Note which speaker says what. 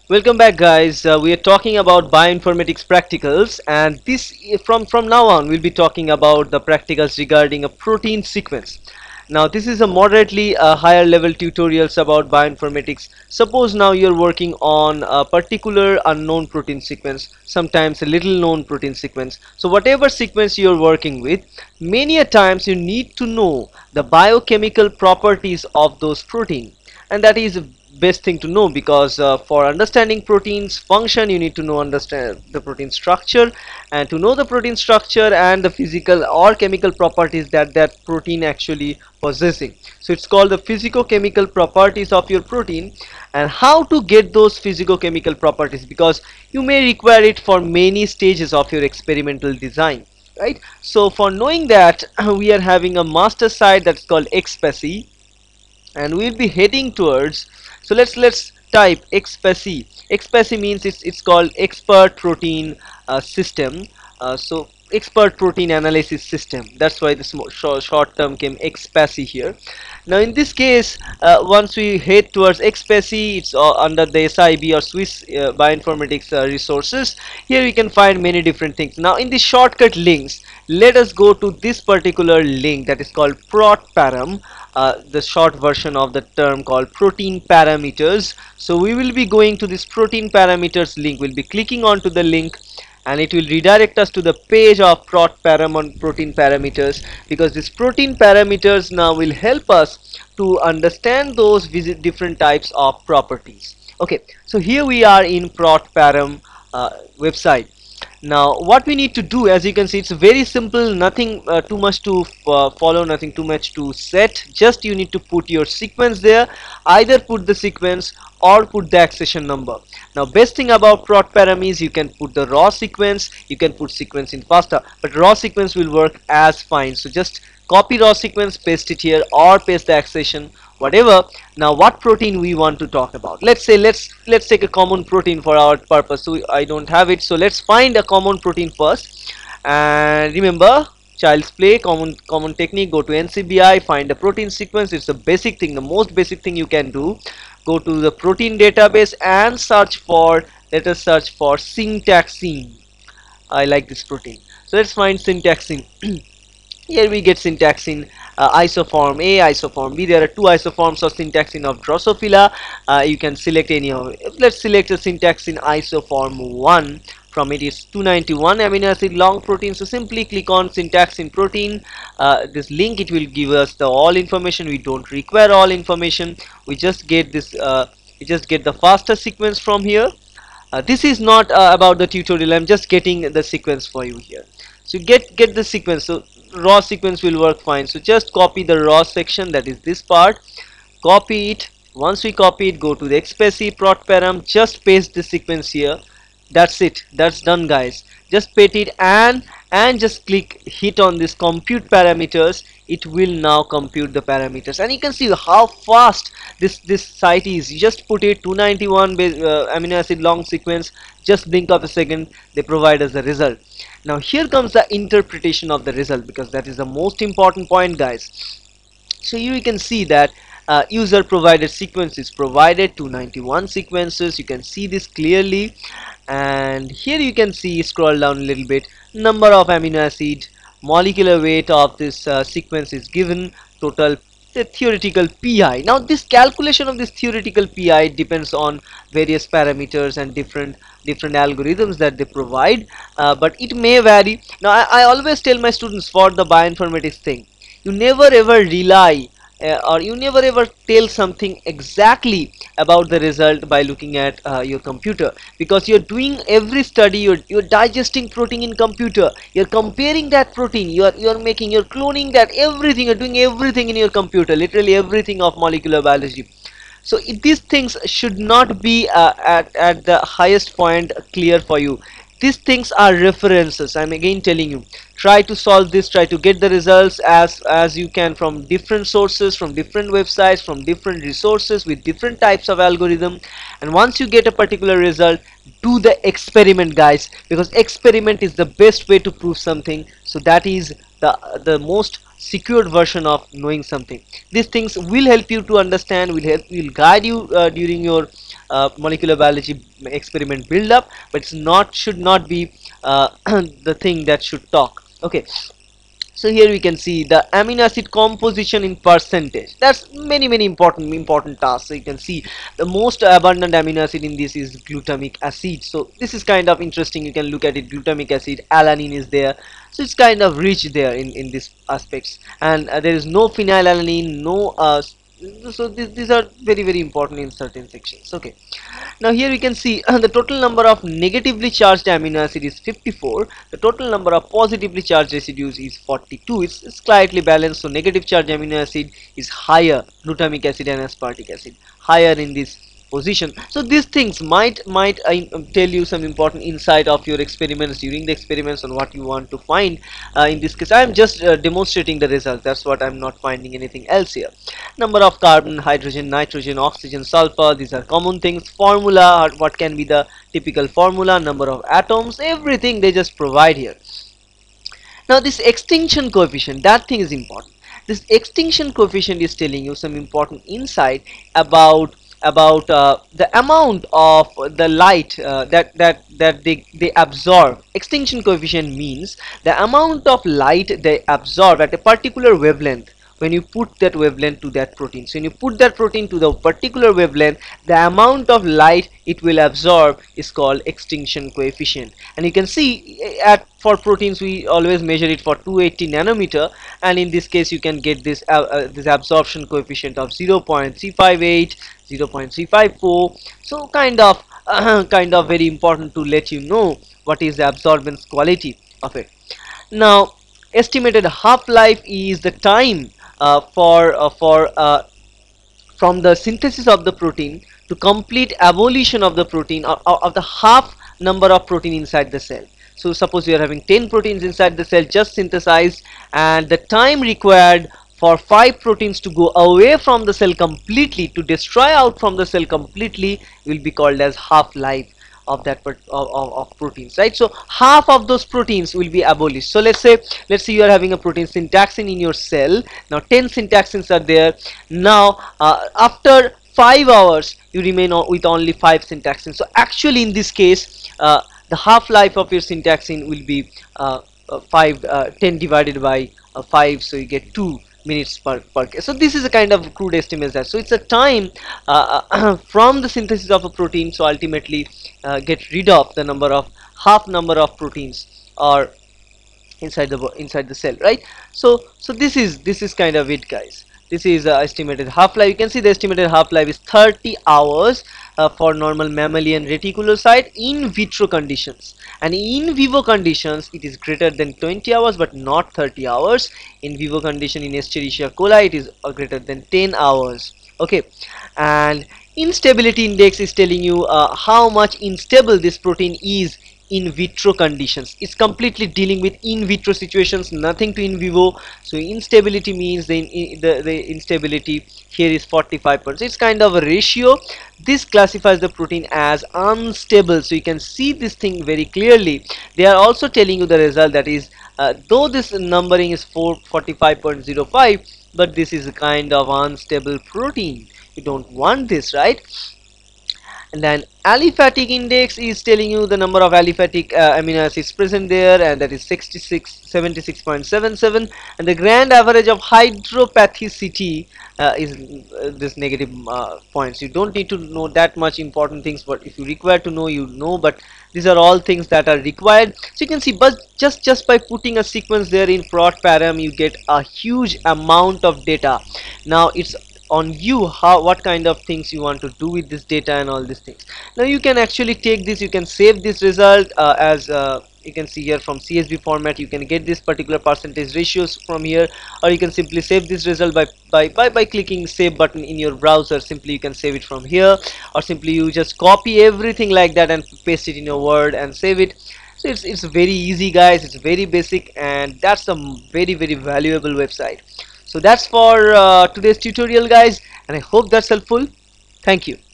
Speaker 1: Welcome back, guys. We are talking about bioinformatics practicals, and this from now on we'll be talking about the practicals regarding a protein sequence. Now, this is a moderately higher level tutorials about bioinformatics. Suppose now you're working on a particular unknown protein sequence, sometimes a little known protein sequence. So whatever sequence you're working with, many a times you need to know the biochemical properties of those protein, and that is best thing to know because for understanding proteins function you need to know understand the protein structure, and to know the protein structure and the physical or chemical properties that that protein actually possessing. So it's called the physicochemical properties of your protein, and how to get those physicochemical properties, because you may require it for many stages of your experimental design, right? So for knowing that, we are having a master site that's called XPACY, and we'll be heading towards, so let's type XPACY. XPACY means it's called expert protein system. So expert protein analysis system, that's why the short term came XPACY here. Now in this case, once we head towards XPACY, it's under the SIB or Swiss bioinformatics resources. Here we can find many different things. Now in the shortcut links, let us go to this particular link that is called protparam, the short version of the term called protein parameters. So we will be going to this protein parameters link. We'll be clicking onto the link, and it will redirect us to the page of protparam on protein parameters, because this protein parameters now will help us to understand those different types of properties. Okay, so here we are in protparam website. Now what we need to do, as you can see, it's very simple, nothing too much to follow, nothing too much to set. Just you need to put your sequence there, either put the sequence or put the accession number. Now best thing about protparam is you can put the raw sequence, you can put sequence in FASTA, but raw sequence will work as fine. So just copy raw sequence, paste it here, or paste the accession, whatever. Now what protein we want to talk about, let's say let's take a common protein for our purpose. So I don't have it, so let's find a common protein first. And remember, child's play, common technique, go to NCBI, find a protein sequence. It's the basic thing, the most basic thing you can do. Go to the protein database and search for, let us search for syntaxine. I like this protein, so let's find syntaxine. Here we get syntaxine isoform A, isoform B. There are two isoforms of syntaxine of Drosophila. You can select any of it. Let's select a syntaxine isoform 1. From it is 291 amino acid long protein. So simply click on syntaxine protein. This link, it will give us the all information. We don't require all information. We just get this. We just get the FASTA sequence from here. This is not about the tutorial. I'm just getting the sequence for you here. So get the sequence. So raw sequence will work fine. So just copy the raw section, that is this part, copy it. Once we copy it, go to the XPACY protparam, just paste the sequence here. That's it, that's done, guys. Just paste it and just click hit on this compute parameters. It will now compute the parameters, and you can see how fast this site is. You just put it 291 amino acid long sequence, just blink of a second, they provide us the result. Now here comes the interpretation of the result, because that is the most important point, guys. So here you can see that user provided sequence is provided 291 sequences. You can see this clearly, and here you can see, scroll down a little bit, number of amino acid, molecular weight of this sequence is given, total the theoretical pi. Now this calculation of this theoretical pi depends on various parameters and different algorithms that they provide, but it may vary. Now I always tell my students, for the bioinformatics thing, you never ever rely or you never ever tell something exactly about the result by looking at your computer, because you're doing every study, you're digesting protein in computer, you're comparing that protein, you're making, you're cloning that, everything, you're doing everything in your computer, literally everything of molecular biology. So these things should not be at the highest point clear for you. These things are references. I'm again telling you, try to solve this, try to get the results as you can from different sources, from different websites, from different resources with different types of algorithm. And once you get a particular result, do the experiment, guys, because experiment is the best way to prove something. So that is the most secured version of knowing something. These things will help you to understand, will guide you during your molecular biology experiment build up, but it's not should not be the thing that should talk. Okay, so here we can see the amino acid composition in percentage. That's many important tasks. So you can see the most abundant amino acid in this is glutamic acid. So this is kind of interesting. You can look at it. Glutamic acid, alanine is there. So it's kind of rich there in these aspects. And there is no phenylalanine, no so these are very important in certain sections. Okay, now here we can see the total number of negatively charged amino acid is 54. The total number of positively charged residues is 42. It's slightly balanced, so negative charged amino acid is higher, glutamic acid and aspartic acid higher in this position. So these things might tell you some important insight of your experiments during the experiments on what you want to find. In this case I am just demonstrating the result. That's what I'm not finding anything else here. Number of carbon, hydrogen, nitrogen, oxygen, sulfur, these are common things. Formula, what can be the typical formula, number of atoms, everything they just provide here. Now this extinction coefficient, that thing is important. This extinction coefficient is telling you some important insight about the amount of the light that they absorb. Extinction coefficient means the amount of light they absorb at a particular wavelength when you put that wavelength to that protein. So when you put that protein to the particular wavelength, the amount of light it will absorb is called extinction coefficient. And you can see for proteins we always measure it for 280 nanometer, and in this case you can get this this absorption coefficient of 0.358, 0.354. So kind of very important to let you know what is the absorbance quality of it. Now estimated half-life is the time from the synthesis of the protein to complete abolition of the protein, of the half number of protein inside the cell. So suppose you are having 10 proteins inside the cell just synthesized, and the time required for 5 proteins to go away from the cell completely, to destroy out from the cell completely, will be called as half-life of that of proteins, right? So half of those proteins will be abolished. So let's say you are having a protein syntaxin in your cell. Now 10 syntaxins are there. Now after 5 hours you remain with only 5 syntaxins. So actually in this case the half-life of your syntaxin will be 10 divided by 5, so you get 2 minutes per case. So this is a kind of crude estimate that. So it's a time from the synthesis of a protein, so ultimately get rid of the half number of proteins or inside the cell, right? So this is kind of it, guys. This is estimated half-life. You can see the estimated half-life is 30 hours for normal mammalian reticulocyte in vitro conditions, and in vivo conditions it is greater than 20 hours but not 30 hours. In vivo condition in Escherichia coli it is greater than 10 hours. Okay, and instability index is telling you how much unstable this protein is in vitro conditions. It's completely dealing with in vitro situations, nothing to in vivo. So instability means the instability here is 45%. It's kind of a ratio. This classifies the protein as unstable. So you can see this thing very clearly. They are also telling you the result, that is though this numbering is 45.05, but this is a kind of unstable protein. You don't want this, right? And then aliphatic index is telling you the number of aliphatic amino acids present there, and that is 76.77, and the grand average of hydropathicity is this negative points. You don't need to know that much important things, but if you require to know, you know, but these are all things that are required. So you can see, but just by putting a sequence there in prot_param, you get a huge amount of data. Now it's on you what kind of things you want to do with this data and all these things. Now you can actually take this, you can save this result as you can see here from CSV format. You can get this particular percentage ratios from here, or you can simply save this result by clicking save button in your browser. Simply you can save it from here, or simply you just copy everything like that and paste it in your Word and save it. So it's very easy, guys. It's very basic, and that's a very valuable website. So that's for today's tutorial, guys, and I hope that's helpful. Thank you.